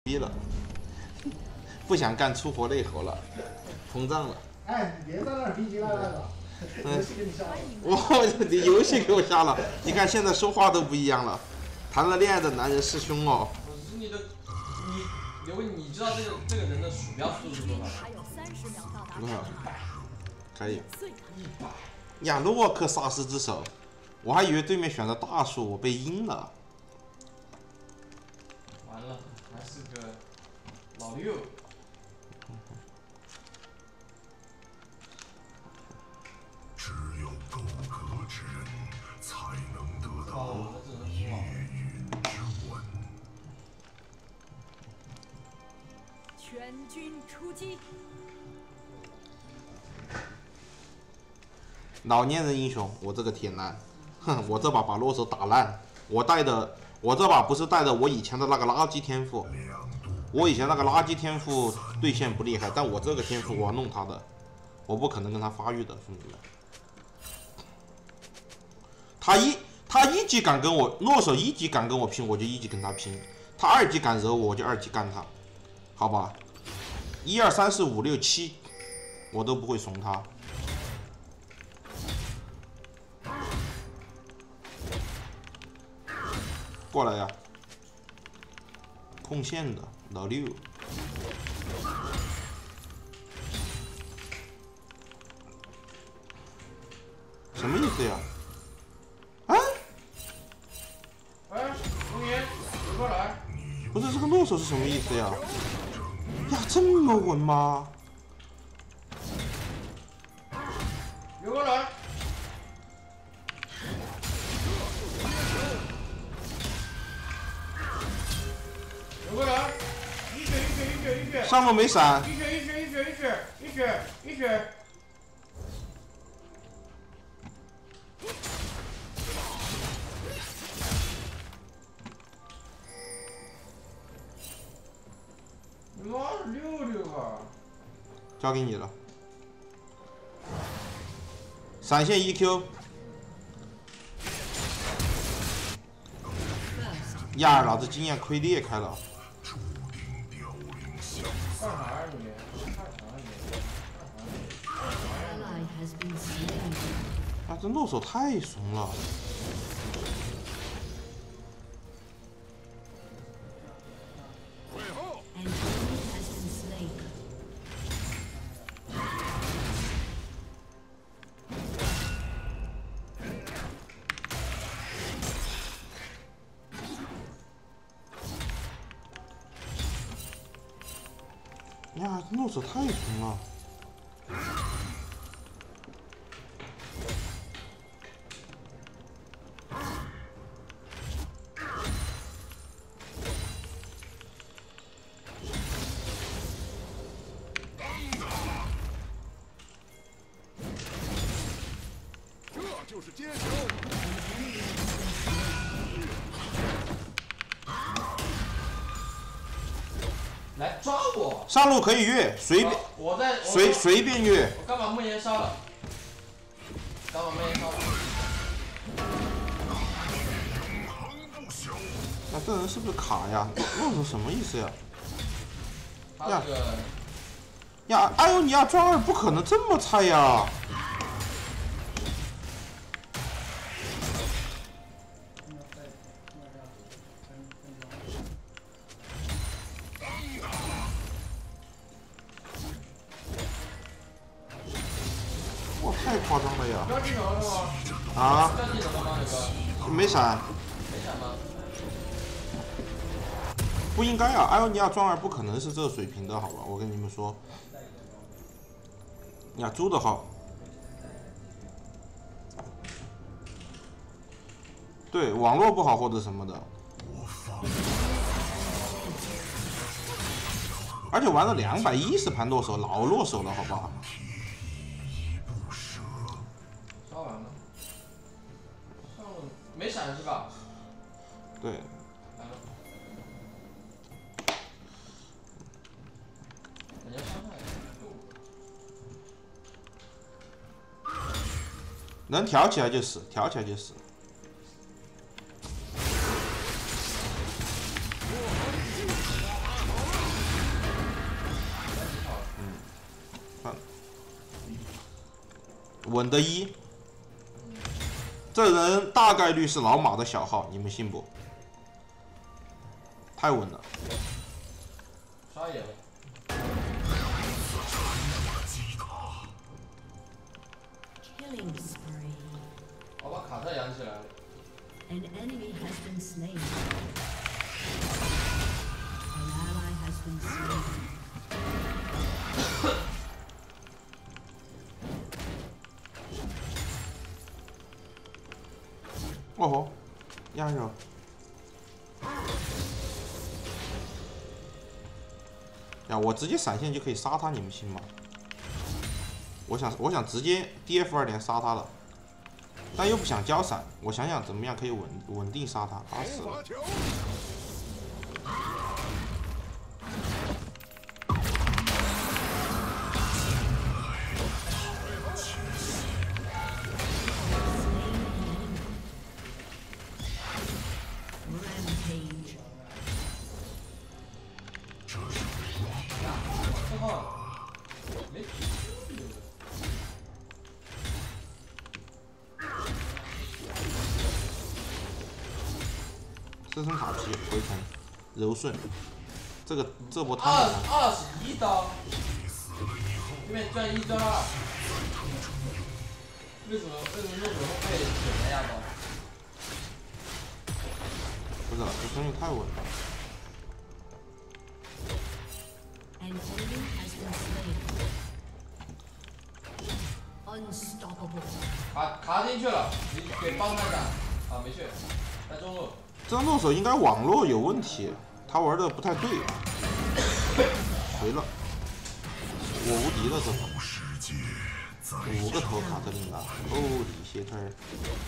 逼了，不想干粗活累活了，膨胀了。 哎，你别在那儿逼急赖赖的，游戏给你下了。 你游戏给我下了，你看现在说话都不一样了。谈了恋爱的男人是凶哦。 不是你的，刘伟，你知道这个人的鼠标速度是多少？ 还有30秒到达。 多少？可以。亚洛克杀死之手，我还以为对面选择大树，我被阴了。 完了，还是个老六。 只有够格之人才能得到夜云之吻。 全军出击！ 老年人英雄，我这个铁男，哼，我这把洛手打烂。我这把不是带的我以前的那个垃圾天赋，我以前那个垃圾天赋对线不厉害，但我这个天赋我要弄他的，我不可能跟他发育的，兄弟们。他一级敢跟我洛手一级敢跟我拼，我就一级跟他拼；他2级敢惹我，我就2级干他，好吧？1、2、3、4、5、6、7，我都不会怂他。过来呀！控线的老六，什么意思呀？啊？ 哎，红颜，你过来。 不是这个落手是什么意思呀？呀，这么稳吗？ 别过来。别过来。一血。 上路没闪。 一血。你妈的6啊！ 交给你了。闪现 EQ。呀，老子经验亏裂开了。 干啥呀你？ 啊，这落手太怂了。呀，落手太怂了。 这就是接球。 来抓我！ 上路可以越，随便，随便越。 我刚把梦魇烧了， 那这人是不是卡呀？落手什么意思呀？ 呀， 呀，艾欧尼亚转2不可能这么菜呀！哇，太夸张了呀！ 要技能了吗？ 啊？ 要技能了吗，刘哥？ 没闪。 没闪吗？ 不应该啊，艾欧尼亚转2不可能是这个水平的，好吧？我跟你们说。呀，猪的好。对，网络不好或者什么的。而且玩了210盘落手，老落手了，好不好？ 烧完了。上了，没闪是吧？ 对。 来了。感觉伤害够。 能挑起来就死，挑起来就死。 稳的一。这人大概率是老马的小号，你们信不？太稳了。 刷野了。我把卡特养起来了。 An enemy has been slain. An ally has been slain. 哦吼，压着。呀，我直接闪现就可以杀他，你们信吗？我想直接 DF2连杀他了，但又不想交闪，我想想怎么样可以稳定杀他，打死了。自身塔皮回城，柔顺，这波他们 21刀，对面赚1赚2，为什么那种会被选压刀？ 不是，这兄弟太稳了。 An enemy has been slain. Unstoppable. 卡进去了，你给帮他打啊，没去，在中路。 这个诺手应该网络有问题，他玩的不太对。回了，我无敌了这把，5个头卡特琳娜，哦你歇特儿。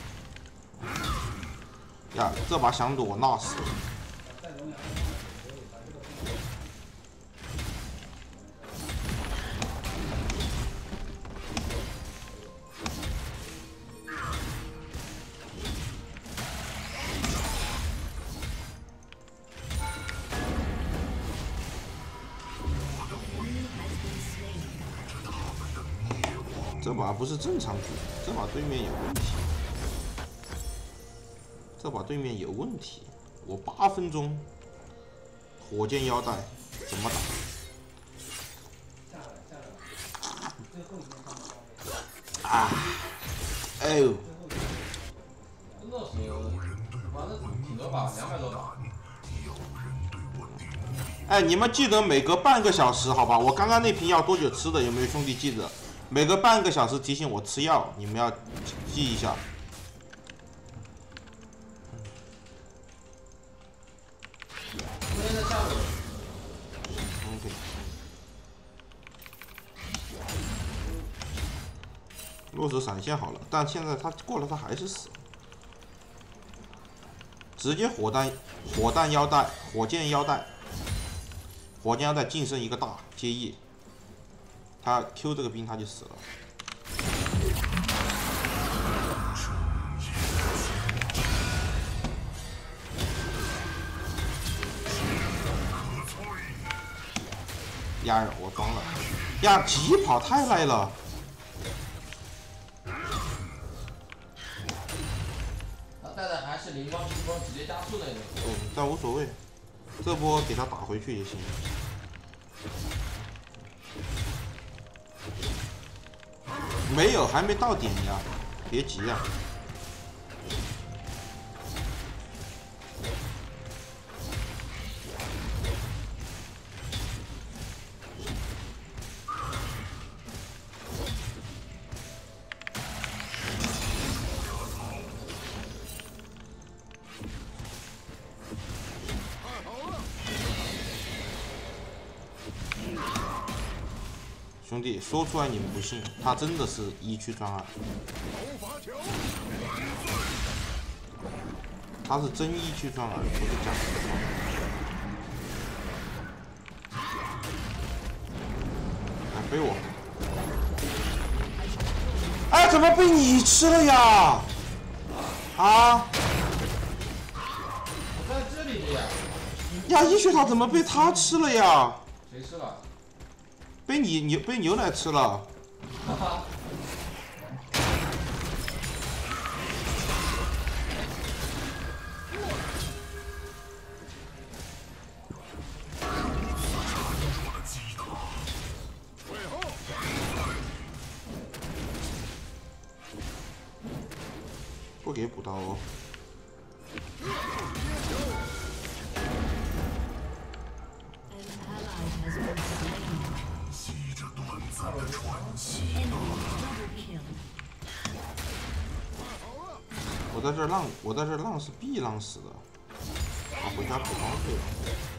呀，这把想躲那死。这把不是正常局，这把对面有问题。这把对面有问题，我8分钟，火箭腰带怎么打？啊！哎呦！ 那时候反正挺多把，200多把。 哎，你们记得每隔半个小时好吧？我刚刚那瓶药多久吃的？有没有兄弟记得？每隔半个小时提醒我吃药，你们要记一下。OK。落手闪现好了，但现在他过了，他还是死。直接火弹腰带，火箭腰带晋升一个大接 E。他 Q 这个兵他就死了。呀，我装了。呀，疾跑太赖了。 他带的还是灵光激光直接加速那种。 哦，但无所谓，这波给他打回去也行。没有，还没到点呀，别急呀。兄弟，说出来你们不信，他真的是1区专2，他是真1区专2，不是假的专2。来飞我！哎，怎么被你吃了呀？啊！ 我在这里的呀。 呀，1血塔怎么被他吃了呀？ 谁吃了？ 被牛奶吃了。 哈哈。 给补刀哦。 吸着短暂的喘息。 我在这浪是必浪死的，啊，回家补刀去了。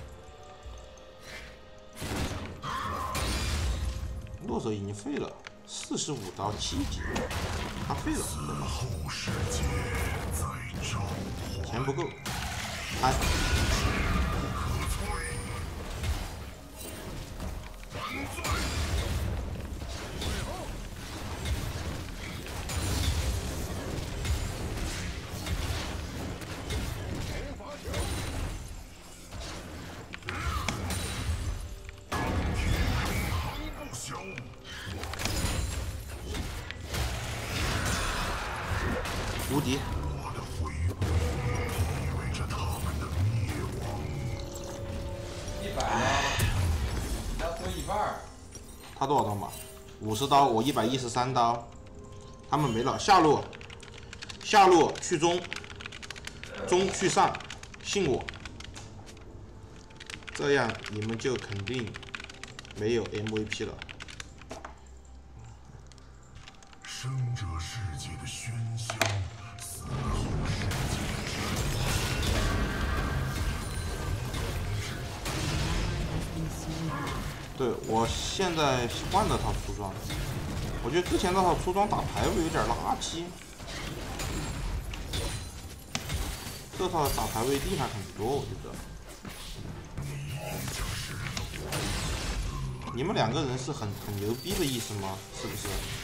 洛舍已经废了，45刀7级，他废了。 后世界在召唤。 钱不够，哎。无敌！ 我的回归意味着他们的灭亡。 100刀，要回一半。 他多少刀嘛？50刀，我113刀。他们没了，下路去中，中去上，信我。这样你们就肯定没有 MVP 了。 生者世界的喧嚣，死后世界对，我现在换了套出装，我觉得之前那套出装打排位有点垃圾，这套打排位厉害很多，我觉得。你们2个人是很牛逼的意思吗？是不是？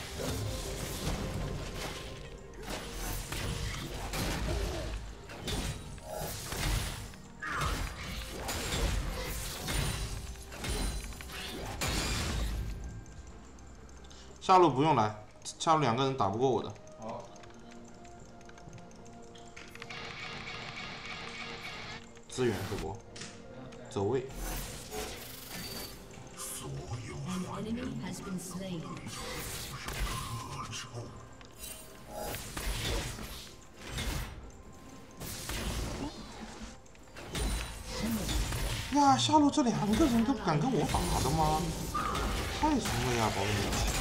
下路不用来，下路2个人打不过我的。 好。 支援是不？走位。 An enemy has been slain. 呀，下路这2个人都不敢跟我打的吗？太怂了呀，宝贝！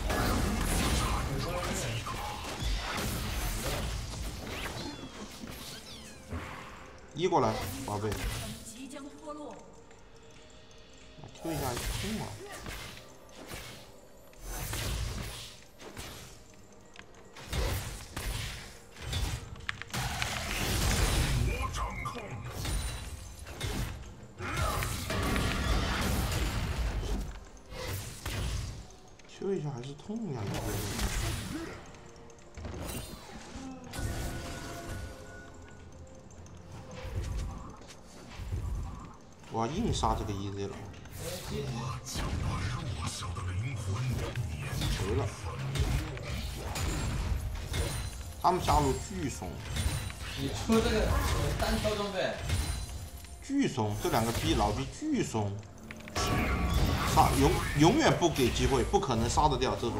移过来，宝贝。 即将脱落。 Q 一下痛啊！ 我掌控。 Q 一下还是痛呀，宝贝。我要硬杀这个 EZ 了。 我将把弱小的灵魂没了。他们下路巨怂。 你出这个单挑装备。 巨怂，这2个老逼巨怂。杀永远不给机会，不可能杀得掉这种。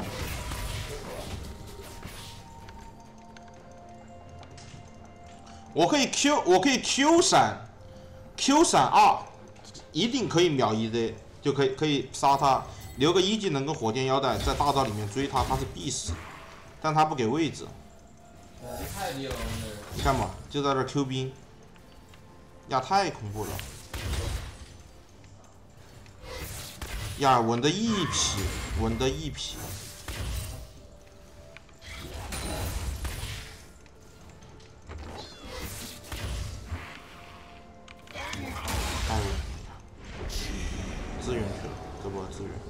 我可以 Q 闪 ，Q 闪2，一定可以秒EZ，就可以杀他，留个1技能跟火箭腰带，在大招里面追他，他是必死，但他不给位置。 太低了，这人。 你看嘛，就在这 Q 兵，呀，太恐怖了。呀，稳的一匹，稳的一匹。哎呦，支援去了，这波支援。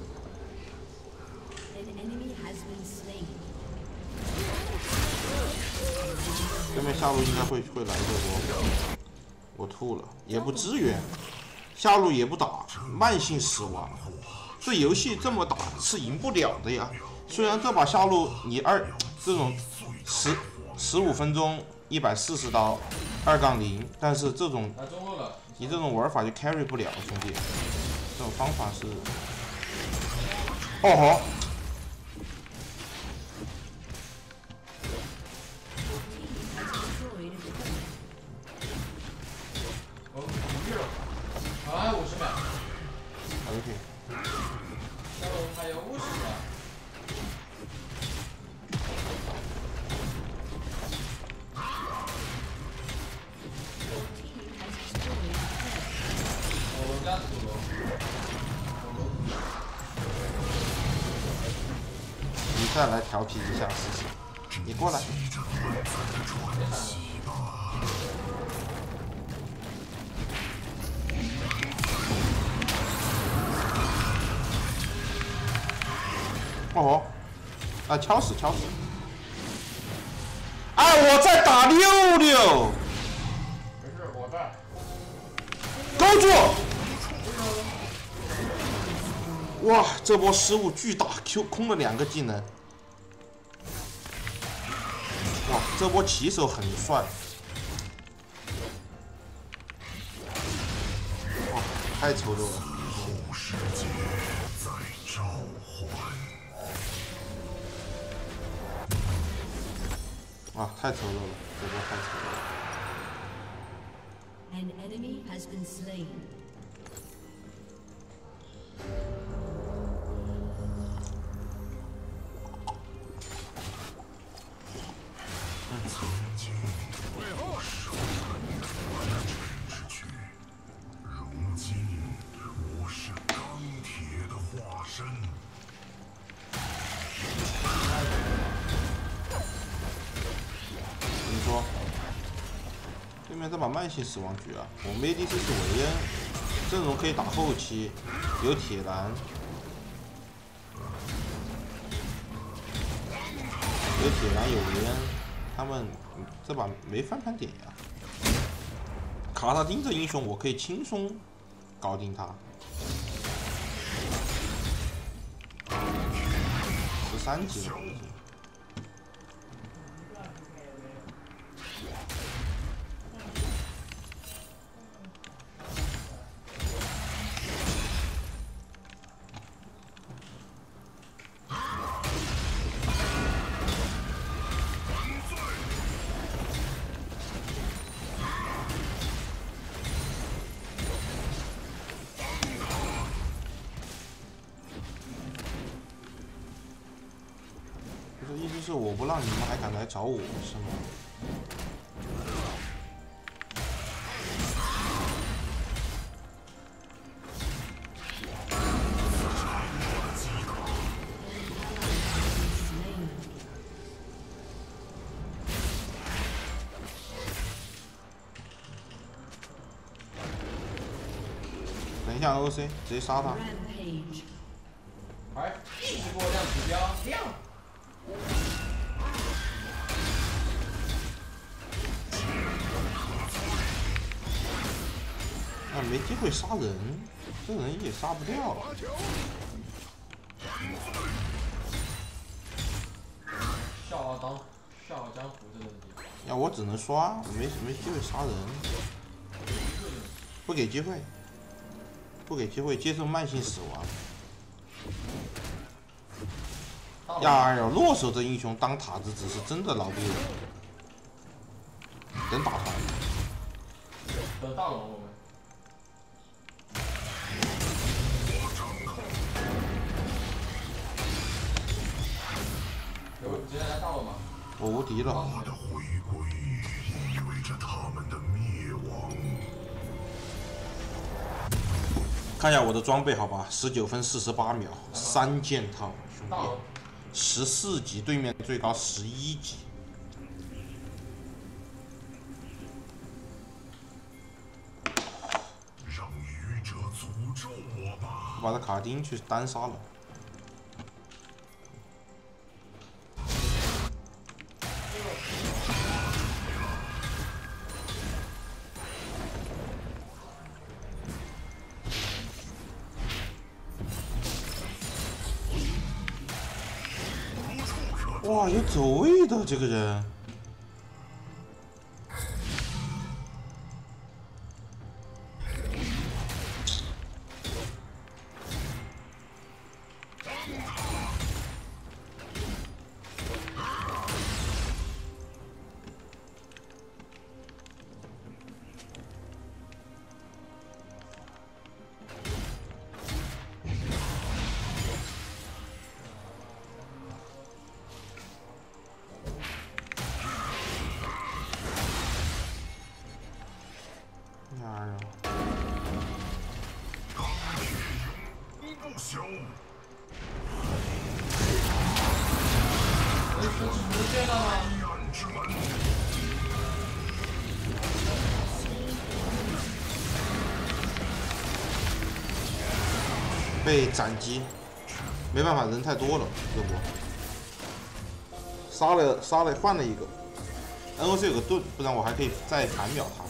对面下路应该会来这波，我吐了，也不支援，下路也不打，慢性死亡。这游戏这么打是赢不了的呀。虽然这把下路你这种15分钟140刀2-0，但是这种你这种玩法就 carry 不了，兄弟。这种方法是，哦吼。 再来调皮一下试试。你过来。哦，啊，敲死敲死！哎，我在打六六。 没事，我在。 勾住！哇，这波失误巨大 ，Q 空了2个技能。哇，这波起手很帅。哇，太丑陋了。 后世界在召唤。 啊，太丑陋了，这波太丑陋了。 An enemy has been slain. 曾经我手完尘之躯，如今我是钢铁的化身。 你说，对面在把慢性死亡局啊！我们 ADC 是维恩，阵容可以打后期，有铁男，有铁男有维恩，他们这把没翻盘点呀。卡塔丁这英雄我可以轻松搞定他，13级了已经。 意思是我不让你们还敢来找我是吗？等一下 OC 直接杀他。 Rampage. 哎，继续给我亮指标，亮。 啊，没机会杀人，这人也杀不掉。 笑傲江湖这个地方。 呀，我只能刷，我没机会杀人，不给机会，不给机会接受慢性死亡。呀呀，落手这英雄当塔子只是真的老不稳，等打团。 等大龙我们。 直接来大龙吧。 我无敌了。 我的回归意味着他们的灭亡。 看一下我的装备好吧，19分48秒，3件套，兄弟，14级，对面最高11级。 让愚者诅咒我吧！ 把他卡丁去单杀了。 哇，有走位的这个人。 不朽。 能见到吗？ 被斩击，没办法，人太多了，这波杀了换了一个 ，NOC 有个盾，不然我还可以再反秒他。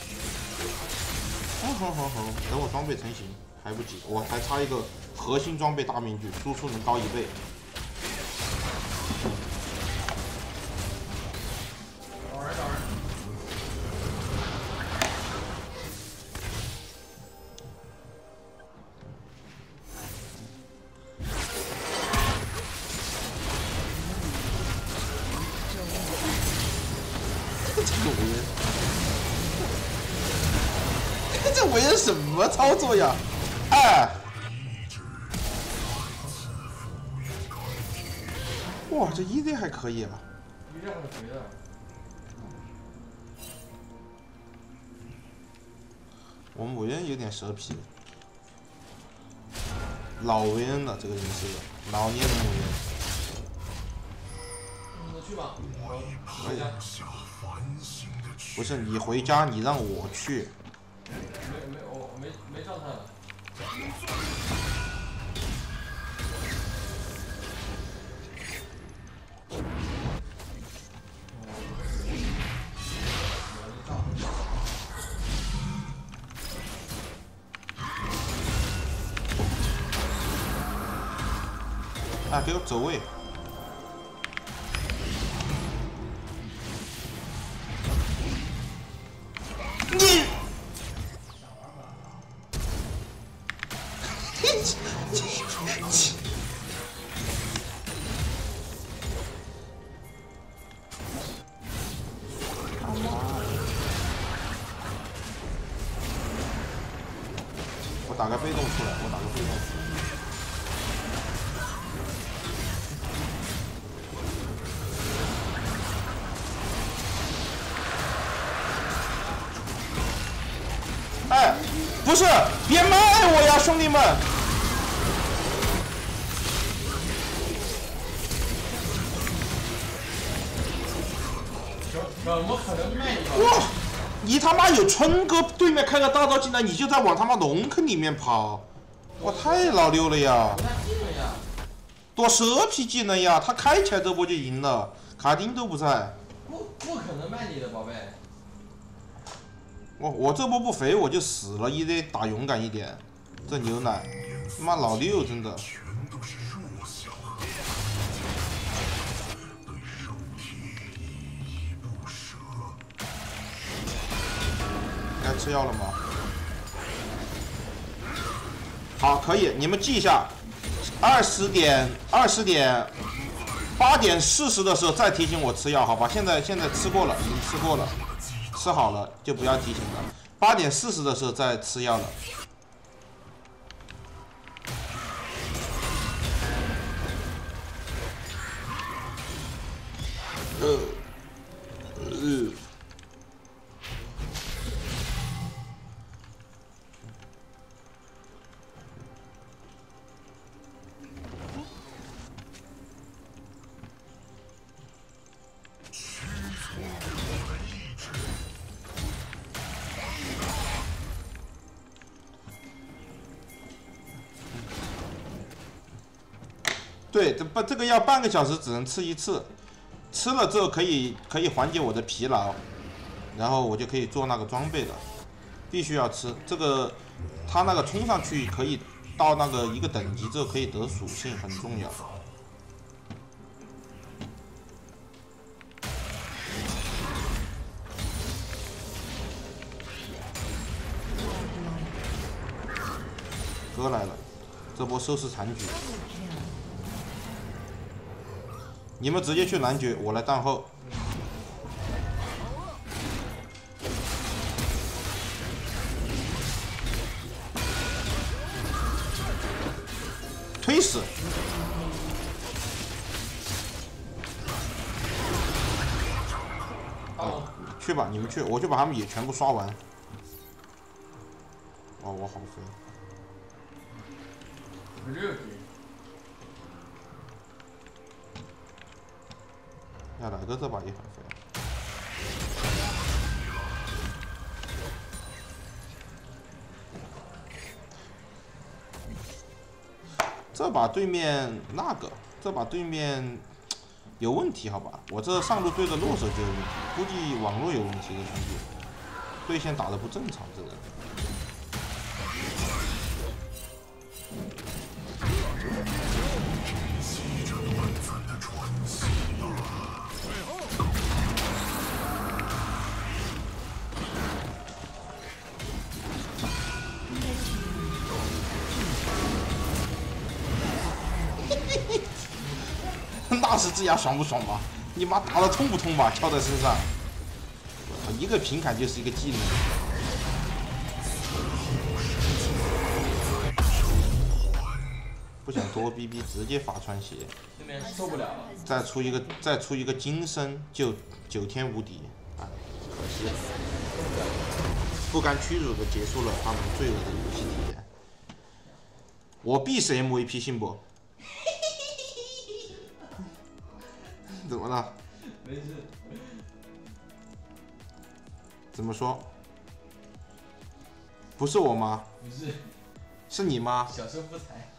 好，等我装备成型还不急，我还差一个核心装备大面具，输出能高1倍。 找人。 这为人什么操作呀？哎！哇，这EZ还可以啊！ 一样很肥的。 我们韦恩有点蛇皮，老韦恩了，这个人是老年人韦恩。 我去吧。 回家。不是你回家，你让我去。 没状态了。 啊，给我走位！你。我打个被动出来，我打个被动出来。哎，不是，别卖我呀，兄弟们！ 怎么可能卖你？ 哇，你他妈有春哥对面开个大招进来，你就在往他妈龙坑里面跑，哇，太老溜了呀！躲蛇皮技能呀，他开起来这波就赢了，卡丁都不在。 不可能卖你的，宝贝。 我这波不肥我就死了，也得打勇敢一点。这牛奶，他妈老六真的。该吃药了吗？好，可以，你们记一下，8点40的时候再提醒我吃药，好吧？现在吃过了，已经吃过了，吃好了就不要提醒了。8点40的时候再吃药了。对，这个要半个小时，只能吃1次，吃了之后可以缓解我的疲劳，然后我就可以做那个装备了。必须要吃这个，它那个冲上去可以到那个一个等级之后可以得属性，很重要。哥来了，这波收拾残局。你们直接去男爵，我来断后。推死！去吧，你们去，我就把他们也全部刷完。哦，我好肥。 6级。 100个这把也很肥。这把对面那个，这把对面有问题，好吧？我这上路对着洛手就有问题，估计网络有问题的兄弟，对线打的不正常，这个。 那是这样爽不爽吧？你妈打的痛不痛吧？敲在身上，我操，一个平砍就是一个技能。不想多逼逼，直接法穿鞋。 对面受不了了。 再出一个金身，就9天无敌啊！可惜了，不甘屈辱的结束了他们罪恶的游戏体验。我必是 MVP， 信不？怎么了？ 没事。 怎么说？不是我吗？ 不是。 是你吗？ 小生不才。